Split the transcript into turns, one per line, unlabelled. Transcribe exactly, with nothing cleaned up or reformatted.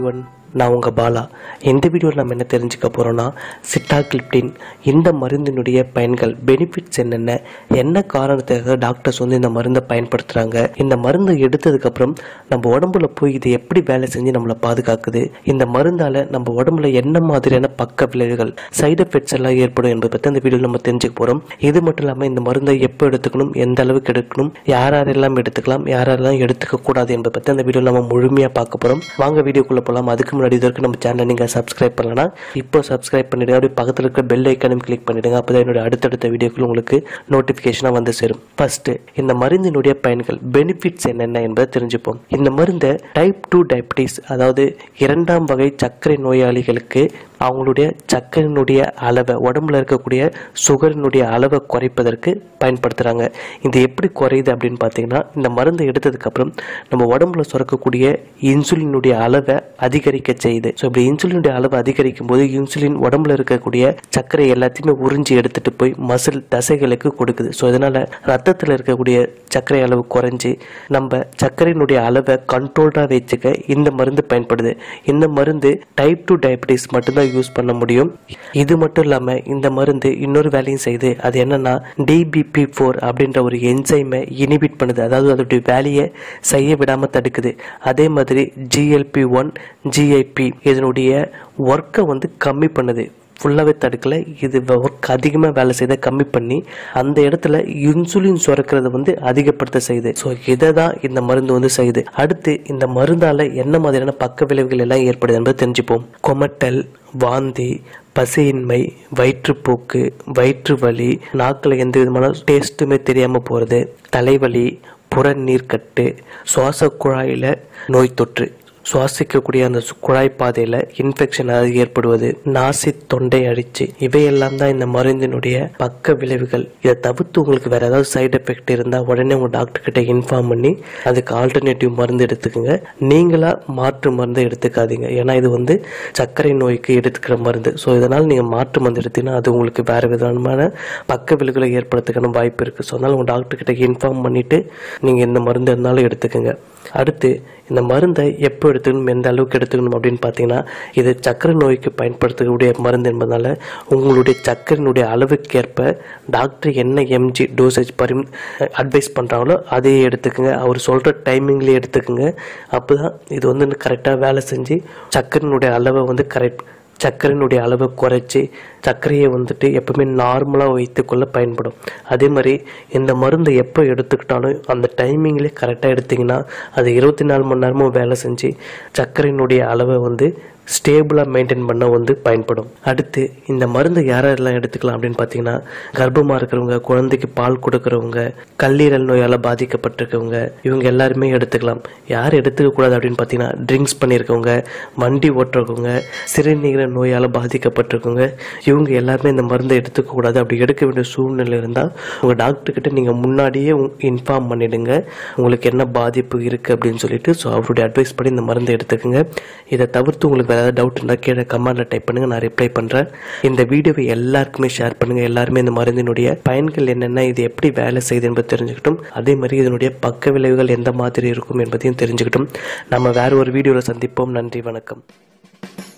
Everyone, நான் உங்கள் பாலா. இந்த வீடியோவில் நம்ம என்ன தெரிஞ்சுக்க போகிறோன்னா, சிட்டாகிளிப்டின் இந்த மருந்தினுடைய பயன்கள், பெனிஃபிட்ஸ் என்னென்ன, என்ன காரணத்துக்காக டாக்டர்ஸ் வந்து இந்த மருந்தை பயன்படுத்துகிறாங்க, இந்த மருந்தை எடுத்ததுக்கப்புறம் நம்ம உடம்புல போய் இது எப்படி வேலை செஞ்சு நம்மளை பாதுகாக்குது, இந்த மருந்தால் நம்ம உடம்புல என்ன மாதிரியான பக்க விளைவுகள், சைடு எஃபெக்ட்ஸ் எல்லாம் ஏற்படும் என்பதை பற்றி இந்த வீடியோவில் நம்ம தெரிஞ்சுக்க போகிறோம். இது மட்டும் இல்லாமல் இந்த மருந்தை எப்போ எடுத்துக்கணும், எந்த அளவுக்கு எடுக்கணும், யார் யாரெல்லாம் எடுத்துக்கலாம், யாரெல்லாம் எடுத்துக்க கூடாது என்பதை பற்றி அந்த வீடியோவில் நம்ம முழுமையாக பார்க்க போகிறோம். வாங்க வீடியோக்குள்ளே போகலாம். அதுக்கு முன்னாடி இதற்கு நம்ம சேனலை நீங்கள் சப்ஸ்கிரைப் பண்ணலன்னா இப்போ சப்ஸ்கிரைப் பண்ணிடுங்க. அப்படி பக்கத்தில் இருக்கிற பெல் ஐக்கானும் கிளிக் பண்ணிடுங்க. அப்போ தான் என்னுடைய அடுத்தடுத்த வீடியோக்கள் உங்களுக்கு நோட்டிஃபிகேஷனாக வந்து சேரும். ஃபர்ஸ்ட், இந்த மருந்தினுடைய பயன்கள், பெனிஃபிட்ஸ் என்னென்ன என்பதை தெரிஞ்சுப்போம். இந்த மருந்தை டைப் டூ டயபிட்டிஸ், அதாவது இரண்டாம் வகை சர்க்கரை நோயாளிகளுக்கு அவங்களுடைய சர்க்கரையினுடைய அளவை, உடம்புல இருக்கக்கூடிய சுகரினுடைய அளவை குறைப்பதற்கு பயன்படுத்துகிறாங்க. இது எப்படி குறையுது அப்படின்னு பார்த்தீங்கன்னா, இந்த மருந்தை எடுத்ததுக்கப்புறம் நம்ம உடம்புல சுரக்கக்கூடிய இன்சுலினுடைய அளவை அதிகரிக்க செய்யுது. ஸோ இப்படி இன்சுலினுடைய அளவை அதிகரிக்கும் போது இன்சுலின் உடம்புல இருக்கக்கூடிய சர்க்கரை எல்லாத்தையுமே உறிஞ்சி எடுத்துட்டு போய் மசில் தசைகளுக்கு கொடுக்குது. ஸோ இதனால ரத்தத்தில் இருக்கக்கூடிய சர்க்கரை அளவு குறைஞ்சி நம்ம சர்க்கரையினுடைய அளவை கண்ட்ரோல்டாக வச்சுக்க இந்த மருந்து பயன்படுது. இந்த மருந்து டைப் டூ டயபிட்டிஸ் மட்டும்தான் யூஸ் பண்ண முடியும். இது மட்டும் இல்லாம இந்த மருந்து இன்னொரு வேலையும் செய்யுது. அது என்னன்னா, டி பி பி ஃபோர் அப்படின்ற ஒரு என்சைமை இனிபிட் பண்ணுது, அதாவது அதோடைய வேலையை செய்ய விடாம தடுக்குது. அதே மாதிரி G L P one G I P இதனுடைய ஒர்க்கை வந்து கம்மி பண்ணுது, ஃபுல்லாகவே தடுக்கல. இது ஒர்க் அதிகமாக வேலை செய்த கம்மி பண்ணி அந்த இடத்துல இன்சுலின் சுரக்கிறத வந்து அதிகப்படுத்த செய்யுது. ஸோ இதை தான் இந்த மருந்து வந்து செய்யுது. அடுத்து, இந்த மருந்தால் என்ன மாதிரியான பக்க விளைவுகள் எல்லாம் ஏற்படுது என்பதை தெரிஞ்சுப்போம். கொமட்டல், வாந்தி, பசியின்மை, வயிற்றுப்போக்கு, வயிற்று வலி, நாக்கில் எந்த விதமான டேஸ்ட்டுமே தெரியாமல் போகிறது, தலைவலி, புறநீர்க்கட்டு, சுவாச குழாயில் நோய் தொற்று, சுவாசிக்கக்கூடிய அந்த குழாய் பாதையில இன்ஃபெக்ஷன் ஏற்படுவது, நாசி தொண்டை அடிச்சு, இவையெல்லாம் தான் இந்த மருந்தினுடைய பக்க விளைவுகள். இதை தவிர்த்து உங்களுக்கு வேற ஏதாவது சைடு எஃபெக்ட் இருந்தா உடனே உங்க டாக்டர் கிட்ட இன்ஃபார்ம் பண்ணி அதுக்கு ஆல்டர்னேட்டிவ் மருந்து எடுத்துக்கோங்க. நீங்களா மாற்று மருந்து எடுத்துக்காதீங்க. ஏன்னா இது வந்து சர்க்கரை நோய்க்கு எடுத்துக்கிற மருந்து. ஸோ இதனால் நீங்க மாற்று மருந்து எடுத்தீங்கன்னா அது உங்களுக்கு வேற விதமான பக்க விளைவுகளை ஏற்படுத்துக்கான வாய்ப்பு இருக்கு. ஸோ அதனால உங்க டாக்டர் கிட்ட இன்ஃபார்ம் பண்ணிட்டு நீங்க இந்த மருந்து இருந்தாலும் எடுத்துக்கோங்க. அடுத்து, இந்த மருந்தை எப்போ எடுத்துக்கணும், எந்த அளவுக்கு எடுத்துக்கணும் அப்படின்னு பார்த்தீங்கன்னா, இது சர்க்கரை நோய்க்கு பயன்படுத்தக்கூடிய மருந்து என்பதனால உங்களுடைய சர்க்கரையினுடைய அளவுக்கேற்ப டாக்டர் என்ன எம்ஜி டோசேஜ் பரி அட்வைஸ் பண்ணுறாங்களோ அதையே எடுத்துக்கோங்க. அவர் சொல்கிற டைமிங்லேயே எடுத்துக்கோங்க. அப்போ தான் இது வந்து கரெக்டாக வேலை செஞ்சு சர்க்கரையினுடைய அளவை வந்து கரெக்ட் சர்க்கரையினுடைய அளவை குறைச்சி சர்க்கரையை வந்துட்டு எப்பவுமே நார்மலாக வைத்துக்கொள்ள பயன்படும். அதே மாதிரி இந்த மருந்தை எப்போ எடுத்துக்கிட்டாலும் அந்த டைமிங்லேயே கரெக்டாக எடுத்திங்கன்னா அது இருபத்தி நாலு மணி நேரமும் வேலை செஞ்சு சர்க்கரையினுடைய அளவை வந்து ஸ்டேபிளாக மெயின்டைன் பண்ண வந்து பயன்படும். அடுத்து, இந்த மருந்து யாரெல்லாம் எடுத்துக்கலாம் அப்படின்னு பார்த்தீங்கன்னா, கர்ப்பமாக இருக்கிறவங்க, குழந்தைக்கு பால் கொடுக்குறவங்க, கல்லீரல் நோயால் பாதிக்கப்பட்டிருக்கவங்க, இவங்க எல்லாருமே எடுத்துக்கலாம். யார் எடுத்துக்கக்கூடாது அப்படின்னு பார்த்தீங்கன்னா, ட்ரிங்க்ஸ் பண்ணியிருக்கவங்க, வண்டி ஓட்டுறவங்க, சிறுநீரக நோயால் பாதிக்கப்பட்டிருக்கவங்க, இவங்க எல்லாருமே இந்த மருந்தை எடுத்துக்கக்கூடாது. அப்படி எடுக்க வேண்டிய சூழ்நிலை இருந்தால் உங்கள் டாக்டர்கிட்ட நீங்கள் முன்னாடியே இன்ஃபார்ம் பண்ணிடுங்க உங்களுக்கு என்ன பாதிப்பு இருக்குது அப்படின்னு சொல்லிட்டு. ஸோ அவருடைய அட்வைஸ் படி இந்த மருந்தை எடுத்துக்கோங்க. இதை தவிர்த்து உங்களுக்கு ஏதாவது டவுட் இருந்தால் கீழே கமெண்ட்ல டைப் பண்ணுங்க, நான் ரிப்ளை பண்றேன். இந்த வீடியோவை எல்லாருக்குமே ஷேர் பண்ணுங்க. எல்லாருமே இந்த மருந்தினுடைய பயன்கள் என்னென்ன, இது எப்படி வேலை செய்யுது என்பதை தெரிஞ்சுக்கிட்டும், அதே மாதிரி இதனுடைய பக்க விளைவுகள் எந்த மாதிரி இருக்கும் என்பதையும் தெரிஞ்சுக்கிட்டும். நம்ம வேற ஒரு வீடியோவில் சந்திப்போம். நன்றி, வணக்கம்.